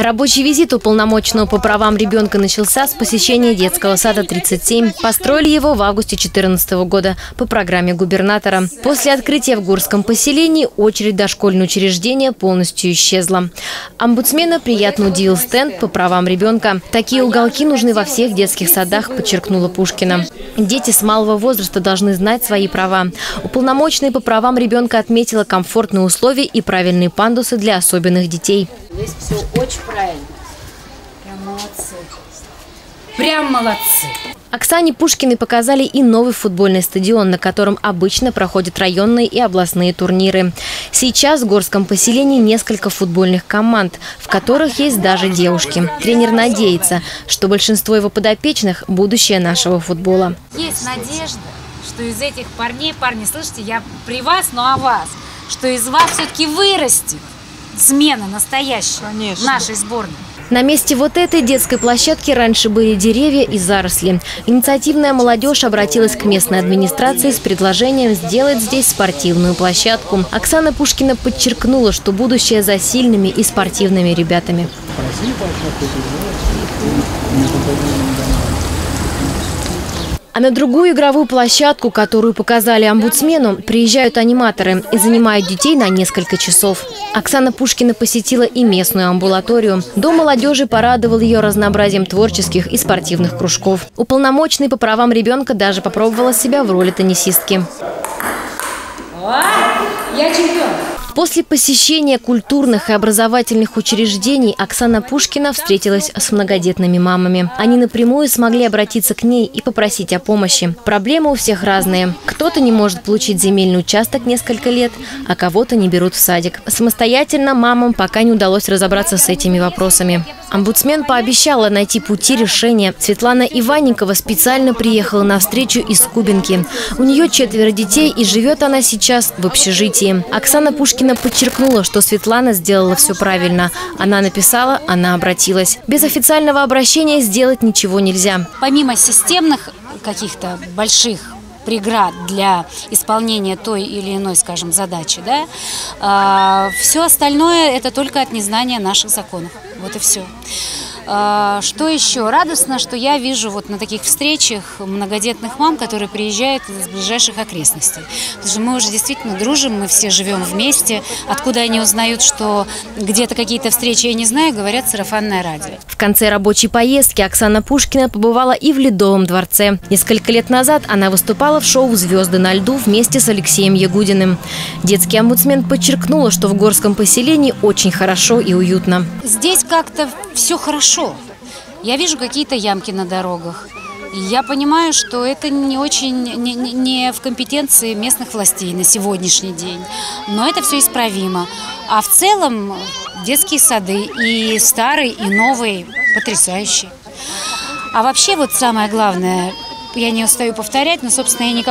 Рабочий визит уполномоченного по правам ребенка начался с посещения детского сада 37. Построили его в августе 2014 года по программе губернатора. После открытия в Горском поселении очередь дошкольного учреждения полностью исчезла. Омбудсмена приятно удивил стенд по правам ребенка. Такие уголки нужны во всех детских садах, подчеркнула Пушкина. Дети с малого возраста должны знать свои права. Уполномоченный по правам ребенка отметила комфортные условия и правильные пандусы для особенных детей. Здесь все очень правильно. Прям молодцы. Прям молодцы. Оксане Пушкиной показали и новый футбольный стадион, на котором обычно проходят районные и областные турниры. Сейчас в Горском поселении несколько футбольных команд, в которых есть даже девушки. Тренер надеется, что большинство его подопечных – будущее нашего футбола. Есть надежда, что из этих парней, парни, слышите, я при вас, но о вас, что из вас все-таки вырастет смена настоящая, конечно, нашей сборной. На месте вот этой детской площадки раньше были деревья и заросли. Инициативная молодежь обратилась к местной администрации с предложением сделать здесь спортивную площадку. Оксана Пушкина подчеркнула, что будущее за сильными и спортивными ребятами. А на другую игровую площадку, которую показали омбудсмену, приезжают аниматоры и занимают детей на несколько часов. Оксана Пушкина посетила и местную амбулаторию. Дом молодежи порадовал ее разнообразием творческих и спортивных кружков. Уполномоченный по правам ребенка даже попробовала себя в роли теннисистки. Я чемпион! После посещения культурных и образовательных учреждений Оксана Пушкина встретилась с многодетными мамами. Они напрямую смогли обратиться к ней и попросить о помощи. Проблемы у всех разные. Кто-то не может получить земельный участок несколько лет, а кого-то не берут в садик. Самостоятельно мамам пока не удалось разобраться с этими вопросами. Омбудсмен пообещала найти пути решения. Светлана Иванникова специально приехала на встречу из Кубинки. У нее 4 детей, и живет она сейчас в общежитии. Оксана Пушкина подчеркнула, что Светлана сделала все правильно. Она написала, она обратилась. Без официального обращения сделать ничего нельзя. Помимо системных каких-то больших преград для исполнения той или иной, скажем, задачи, да, все остальное – это только от незнания наших законов. Вот и все. Что еще? Радостно, что я вижу вот на таких встречах многодетных мам, которые приезжают из ближайших окрестностей. Потому что мы уже действительно дружим, мы все живем вместе. Откуда они узнают, что где-то какие-то встречи, я не знаю, говорят сарафанное радио. В конце рабочей поездки Оксана Пушкина побывала и в Ледовом дворце. Несколько лет назад она выступала в шоу «Звезды на льду» вместе с Алексеем Ягудиным. Детский омбудсмен подчеркнула, что в Горском поселении очень хорошо и уютно. Здесь как-то все хорошо. Я вижу какие-то ямки на дорогах. Я понимаю, что это не очень не в компетенции местных властей на сегодняшний день. Но это все исправимо. А в целом детские сады и старые, и новые потрясающие. А вообще вот самое главное, я не устаю повторять, но, собственно, я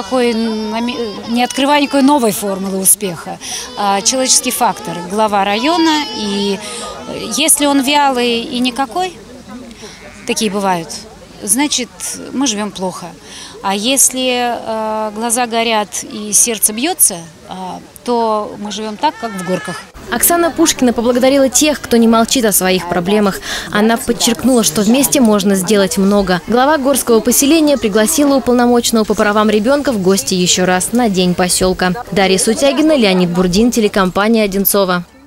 не открываю никакой новой формулы успеха. Человеческий фактор, глава района, и если он вялый и никакой, такие бывают, значит, мы живем плохо. А если глаза горят и сердце бьется, то мы живем так, как в горках. Оксана Пушкина поблагодарила тех, кто не молчит о своих проблемах. Она подчеркнула, что вместе можно сделать много. Глава Горского поселения пригласила уполномоченного по правам ребенка в гости еще раз на День поселка. Дарья Сутягина, Леонид Бурдин, телекомпания «Одинцово».